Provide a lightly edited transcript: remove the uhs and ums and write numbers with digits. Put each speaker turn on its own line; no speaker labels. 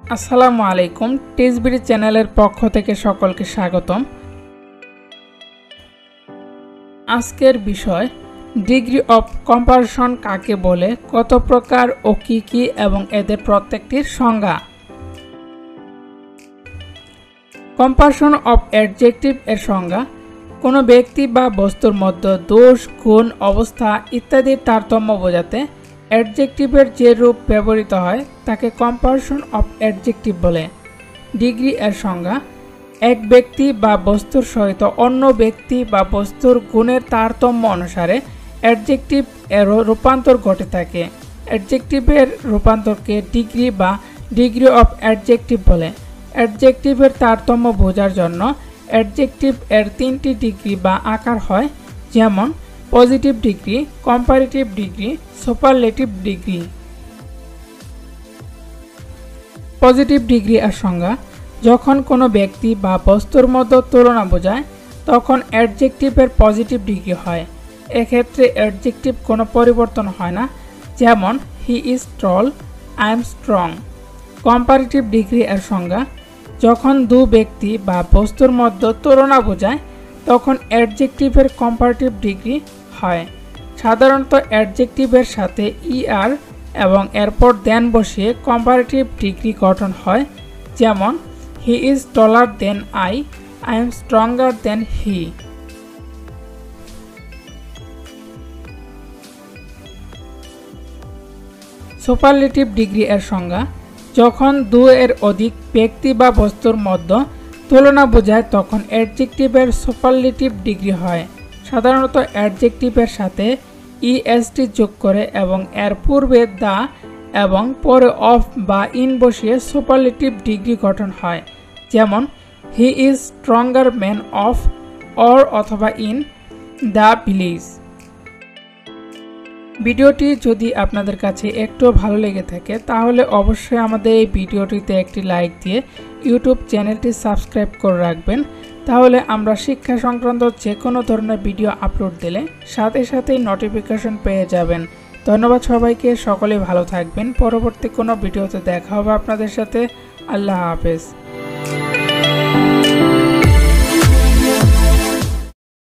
আসসালামু আলাইকুম। টিজবিডি চ্যানেলের পক্ষ থেকে সকলকে স্বাগতম। আজকের বিষয় ডিগ্রি অফ কম্পারিশন কাকে বলে, কত প্রকার ও কি কি এবং এদের প্রত্যেকটির সংজ্ঞা। কম্পারিশন অফ অ্যাডজেক্টিভ এর সংজ্ঞা: কোনো ব্যক্তি বা বস্তুর মধ্যে দোষ, গুণ, অবস্থা ইত্যাদির তারতম্য বোঝাতে অ্যাডজেক্টিভের যে রূপ ব্যবহৃত হয় তাকে কম্পারিশন অফ অ্যাডজেক্টিভ বলে। ডিগ্রি এর সংজ্ঞা: এক ব্যক্তি বা বস্তুর সহিত অন্য ব্যক্তি বা বস্তুর গুণের তারতম্য অনুসারে অ্যাডজেক্টিভ এর রূপান্তর ঘটে থাকে। অ্যাডজেক্টিভের রূপান্তরকে ডিগ্রি বা ডিগ্রি অফ অ্যাডজেক্টিভ বলে। অ্যাডজেক্টিভের তারতম্য বোঝার জন্য অ্যাডজেক্টিভ এর তিনটি ডিগ্রি বা আকার হয়, যেমন positive degree, comparative degree, superlative degree. Positive degree এর সংজ্ঞা: যখন কোনো ব্যক্তি বা বস্তুর মধ্যে তুলনা বোঝায় তখন অ্যাডজেক্টিভের পজিটিভ ডিগ্রি হয়। এক্ষেত্রে অ্যাডজেক্টিভ কোনো পরিবর্তন হয় না, যেমন he is tall, I am strong. Comparative degree এর সংজ্ঞা: যখন দু ব্যক্তি বা বস্তুর মধ্যে তুলনা বোঝায় তখন অ্যাডজেক্টিভের কম্পারেটিভ ডিগ্রি হয়। সাধারণত অ্যাডজেক্টিভের সাথে ইআর এবং এরপর দেন বসিয়ে কম্পারেটিভ ডিগ্রি গঠন হয়, যেমন he is taller than I am stronger than he. Superlative degree এর সংজ্ঞা: যখন দু এর অধিক ব্যক্তি বা বস্তুর মধ্যে তুলনা বোঝায় তখন অ্যাডজেক্টিভের সুপারলেটিভ ডিগ্রি হয়। সাধারণত অ্যাডজেক্টিভের সাথে ইএসটি যোগ করে এবং এর পূর্বে দা এবং পরে অফ বা ইন বসিয়ে সুপারলেটিভ ডিগ্রি গঠন হয়, যেমন he is stronger man of or অথবা ইন দ্য ভিলেজ। ভিডিওটি যদি আপনাদের কাছে একটু ভালো লেগে থাকে তাহলে অবশ্যই আমাদের এই ভিডিওটিতে একটি লাইক দিয়ে ইউটিউব চ্যানেলটি সাবস্ক্রাইব করে রাখবেন। তাহলে আমরা শিক্ষা সংক্রান্ত যে কোনো ধরনের ভিডিও আপলোড দিলে সাথে সাথেই নোটিফিকেশন পেয়ে যাবেন। ধন্যবাদ সবাইকে, সকলে ভালো থাকবেন। পরবর্তী কোনো ভিডিওতে দেখা হবে আপনাদের সাথে। আল্লাহ হাফেজ।